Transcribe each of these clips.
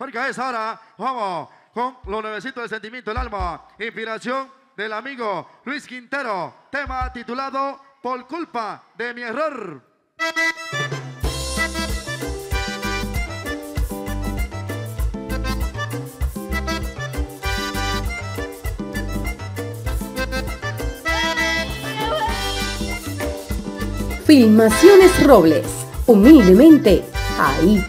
porque a esa hora vamos con los nuevecitos de Sentimiento del Alma, inspiración del amigo Luis Quintero, tema titulado Por culpa de mi error. Filmaciones Robles, humildemente ahí.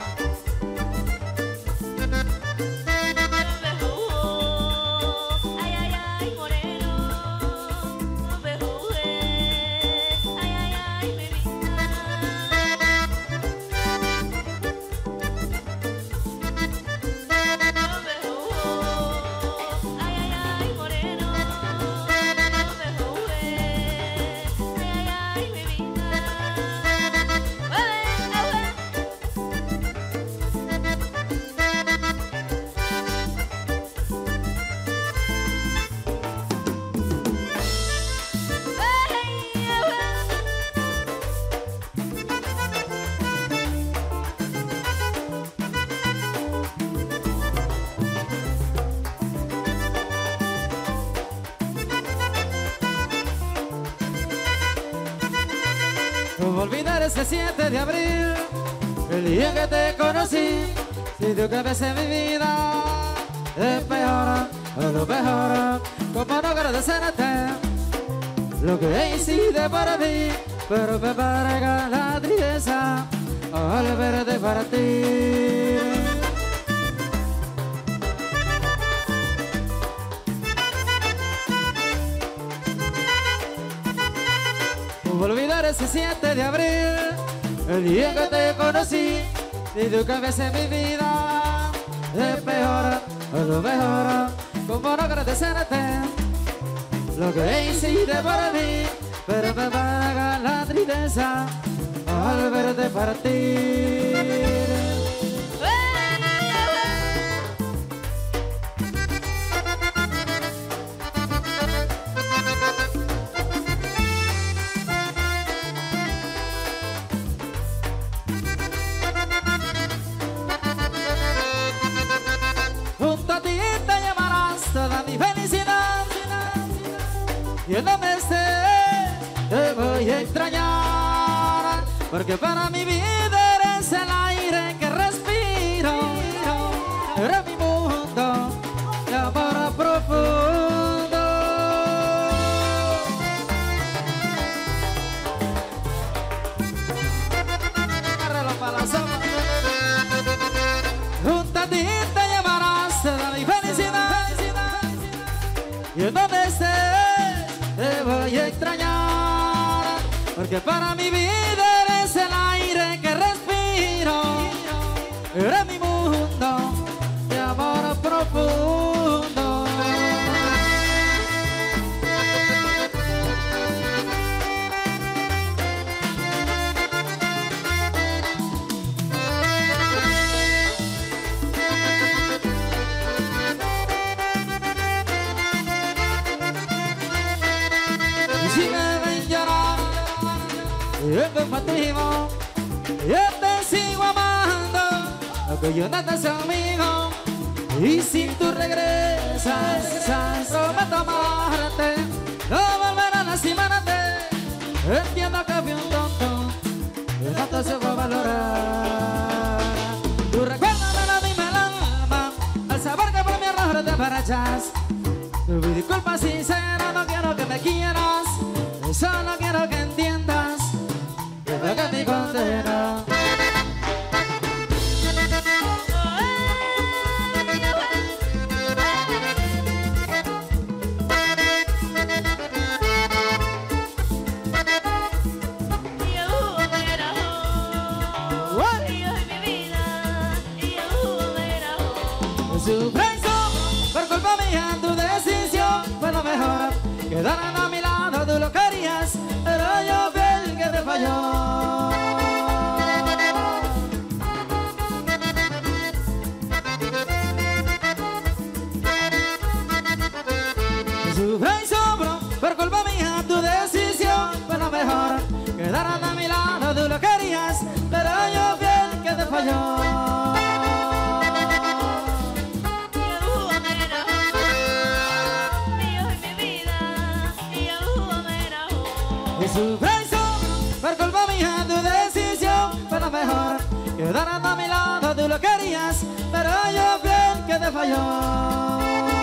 ¿Cómo olvidar ese 7 de abril, el día que te conocí? Si tú cambias en mi vida, es peor, o lo mejor. ¿Cómo no agradecerte lo que hiciste para mí? Pero me parga la tristeza al verte para ti. ¿Cómo olvidar ese 7 de abril, el día que te conocí? Si tú cambias en mi vida, es peor, o lo mejor. ¿Cómo no agradecerte lo que hiciste para mí? Pero me paga la tristeza al verte partir. Y en donde estés te voy a extrañar, porque para mi vida eres el aire que respiro, eres mi mundo de amor profundo. Agárralo para la sopa. Junto a ti te llevarás toda mi felicidad, y en donde estés te voy a extrañar, porque para mi vida eres el aire que respiro, eres mi mundo de amor profundo. Yo te motivo, yo te sigo amando, aunque yo no te soy amigo, y si tú regresas, prometo amarte, no volver a lastimarte. Entiendo que fui un tonto, y no te supo valorar. Tú recuerdas de la misma el alma, al saber que por mi error te marchas. Tu disculpa sincera, no quiero que me quieras, solo quiero que entiendas que mi condena. Por culpa mía tu decisión fue lo mejor, quedaron a mi lado, tú lo querías, pero yo fui el que te falló. Sufre y sobro, por culpa mía tu decisión fue lo mejor, quedaron a mi lado, tú lo querías, pero yo fui el que te falló. sufre y sufro por culpa mía, tu decisión fue la mejor. Quedaron a mi lado, tú lo querías, pero yo bien que te falló.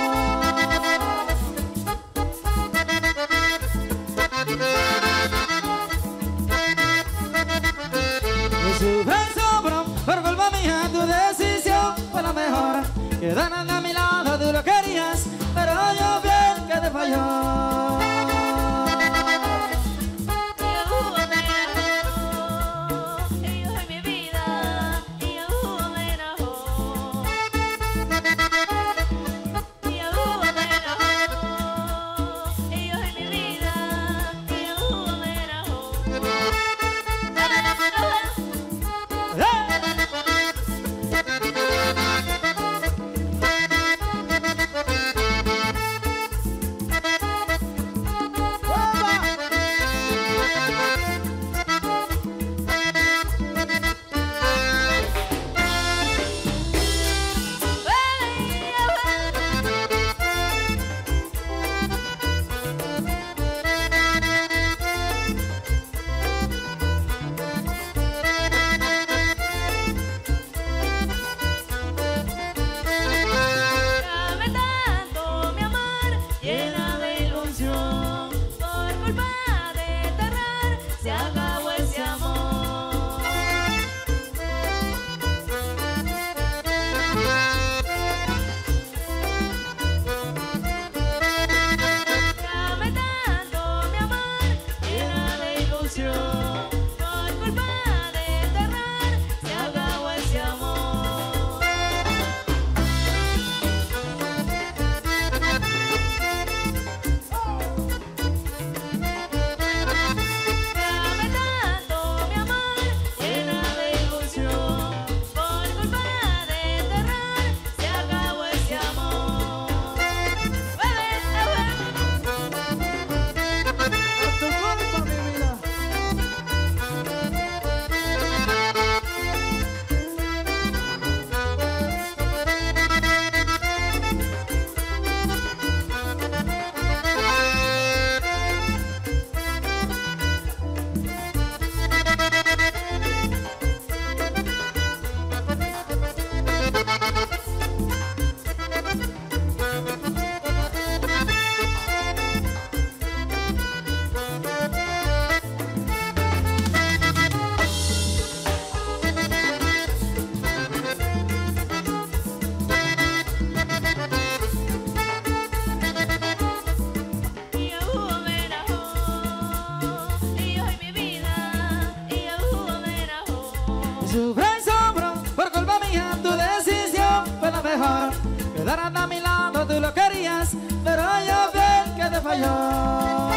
Sufre y sufro por culpa mía, tu decisión fue la mejor. Quedaron a mi lado, tú lo querías, pero yo bien que te falló. Sufre y sufro por culpa mía, tu decisión fue la mejor. Quedaron a mi lado, tú lo querías, pero yo bien que te falló.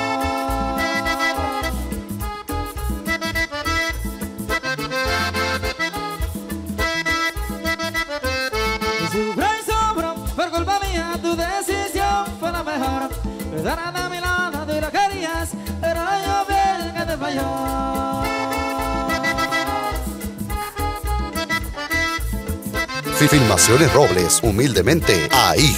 Sufre y sufro por culpa mía, tu decisión fue la mejor. Quedaron a mi lado, tú lo querías, pero yo bien que te falló. Filmaciones Robles, humildemente ahí.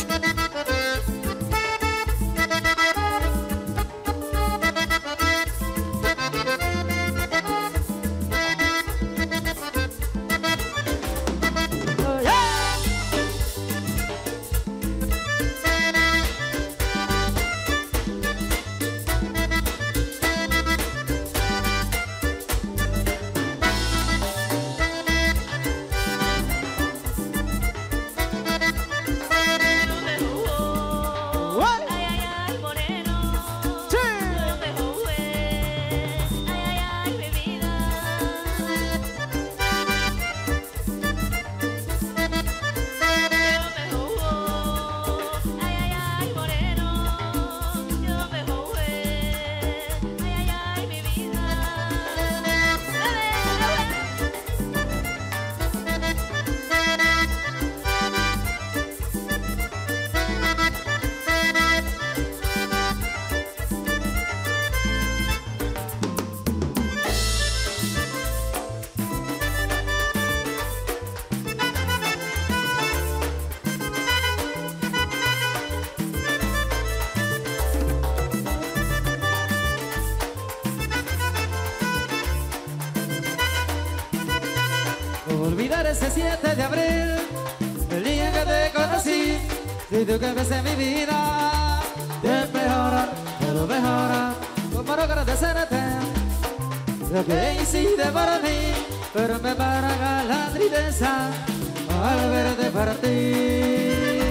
ese 7 de abril, el día que te conocí, si tú cambiaste mi vida, de mejorar, pero mejorar, como no quiero hacerte lo que hiciste para mí, pero me paraga la tristeza al verte partir.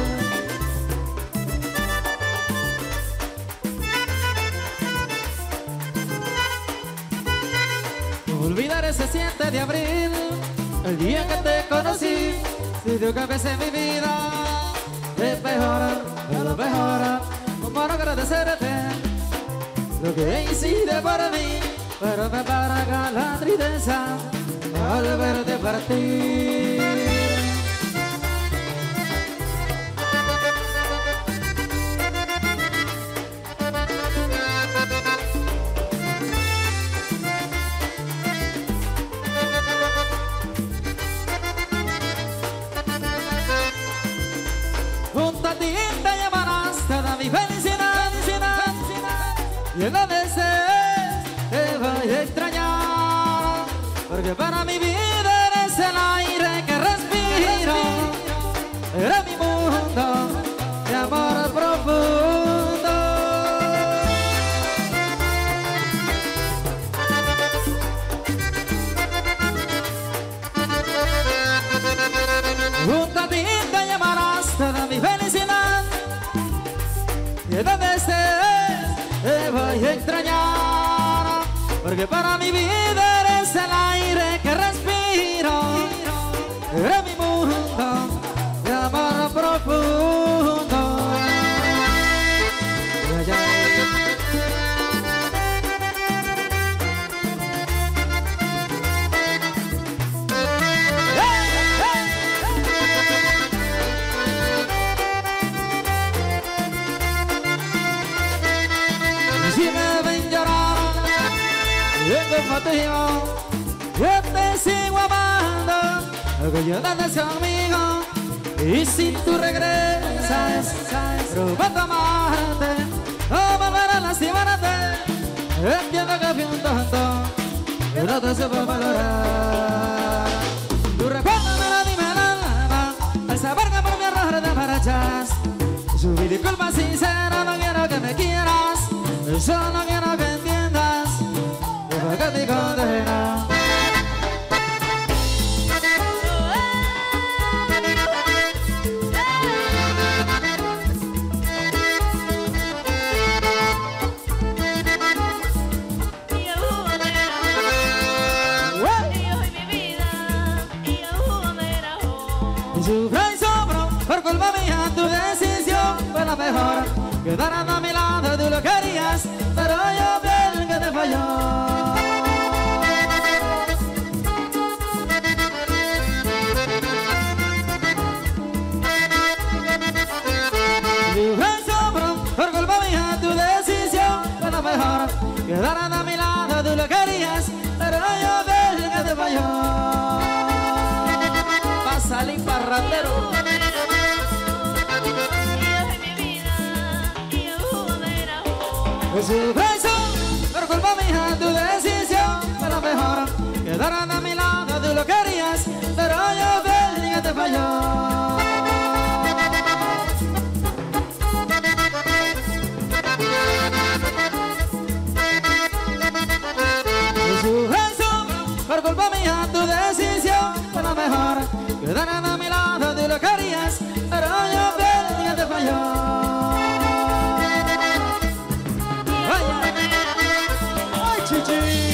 Olvidar ese 7 de abril, el día que te conocí, si tú cambiaste mi vida, de mejorar, pero mejorar, como no agradecerte lo que hiciste para mí, pero me paraga la tristeza al verte partir. Junto a ti te llamarás toda mi felicidad, y en donde estés te voy a extrañar, porque para mi vida eres el aire que respiro, eres mi mundo de amor profundo. Junto a ti te llamarás toda mi felicidad, y en donde estés te voy a extrañar, porque para mi vida eres el aire que respiro, eres mi mundo de amor profundo. Ay, ay. Si me ven llorar, yo contigo, yo te sigo amando, porque yo andas conmigo, y si tú regresas, prometo amarte, no volver a lastimarte. Entiendo que fui un tonto, pero no te supo valorar. Tu recuerdo me lo dime el alma, al saber que por mi error te marchas. Su disculpa sincera, no quiero que me quieras, solo quiero que entiendas que te condena. Sufro y sobro por culpa mía, tu decisión fue la mejor. Quedarán a mi lado, tú lo querías, pero yo vi el que te falló. Sufro y sobro por culpa mía, tu decisión fue la mejor. Quedarán a mi lado, tú lo querías, pero yo vi el que te falló. Salir parrandero. Su beso, por culpa mía, tu decisión fue la mejor. Quedarán a mi lado, tú lo querías, pero yo vi que te falló. Su beso, por culpa mía, tu decisión fue la mejor. Quedarán a mi lado, tú lo querías, pero yo vi que te falló. Ay, chichi.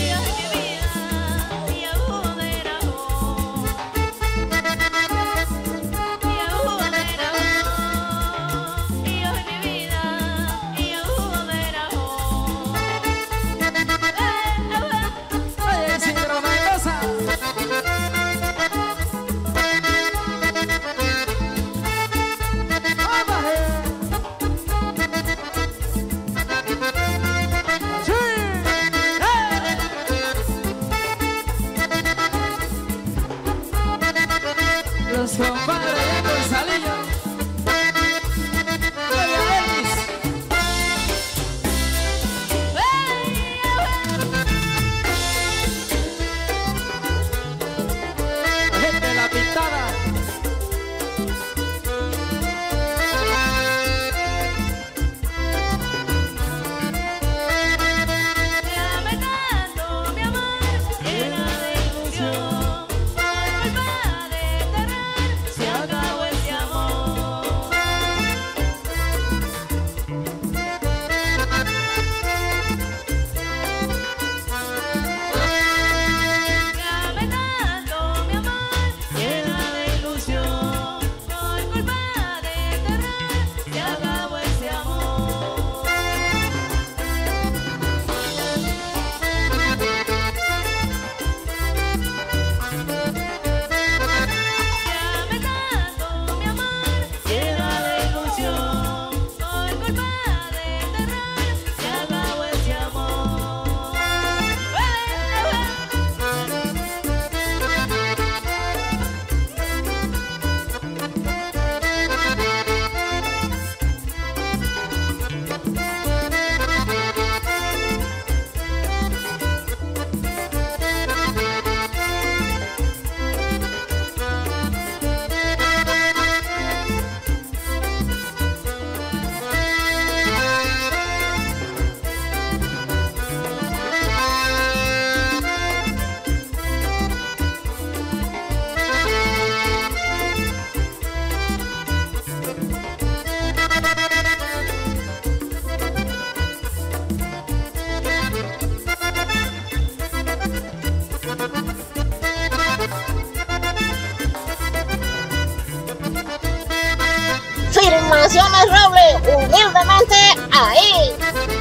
Filmaciones Roble, humildemente ahí.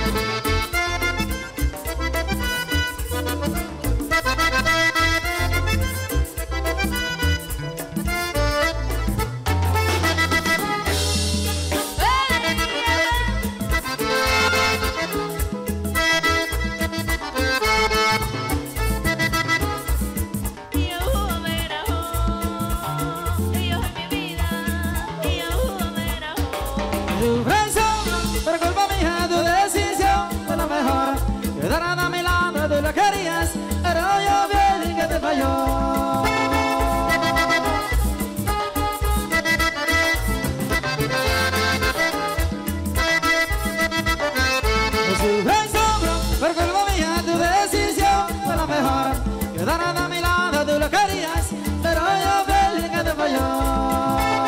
Pero culpa mía, tu decisión fue la mejor. Quedar a mi lado, tú lo querías, pero yo vi que te falló. Por culpa mía, tu decisión fue la mejor. Quedar a mi lado, tú lo querías, pero yo vi que te falló.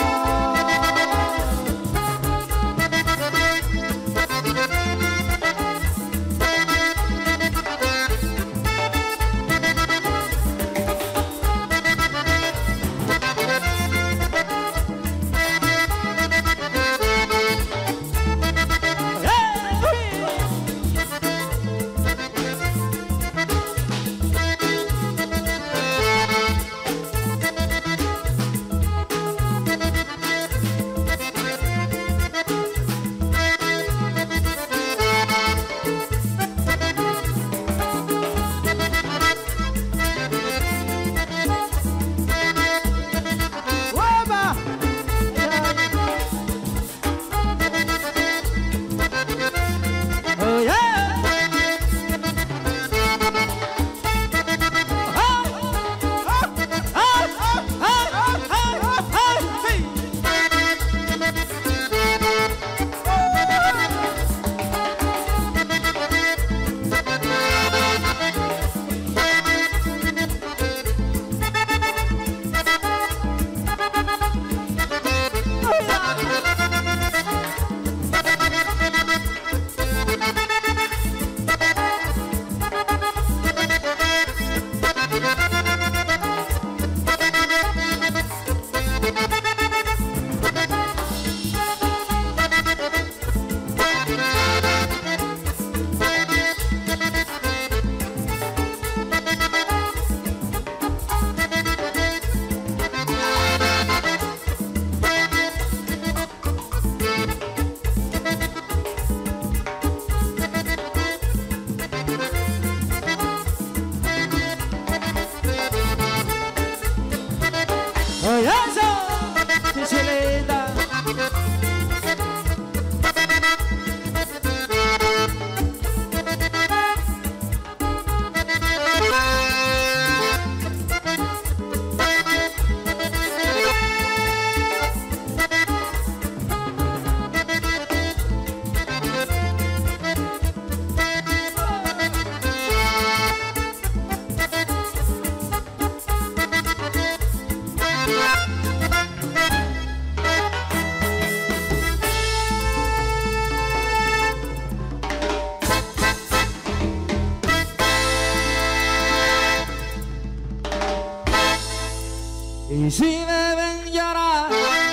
Y si me ven llorar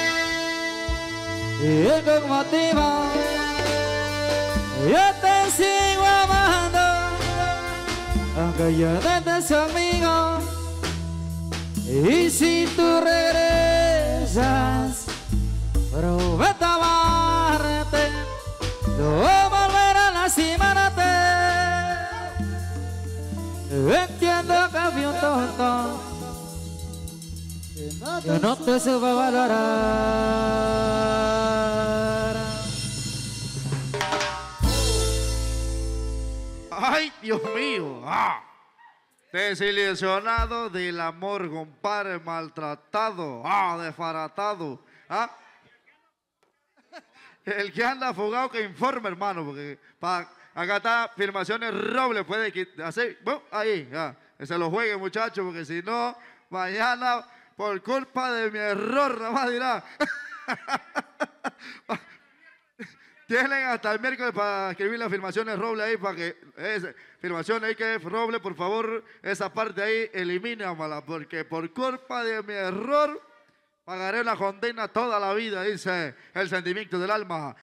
y con motivo, yo te sigo amando, aunque ya no estés conmigo. Y si tú regresas, prometo amarte, no volver a lastimarte. Entiendo que fui un tonto, yo no te supe valorar. Ay, Dios mío. Desilusionado del amor, compadre, maltratado, desbaratado. El que anda fugado que informe, hermano, porque acá está Filmaciones Roble, puede hacer, ahí, que se lo juegue, muchachos, porque si no, mañana, por culpa de mi error, nada más dirá. Tienen hasta el miércoles para escribir las Filmaciones Roble ahí, para que filmación ahí que es Roble, por favor, esa parte ahí, elimínamela, porque por culpa de mi error, Pagaré la condena toda la vida, dice el sentimiento del alma.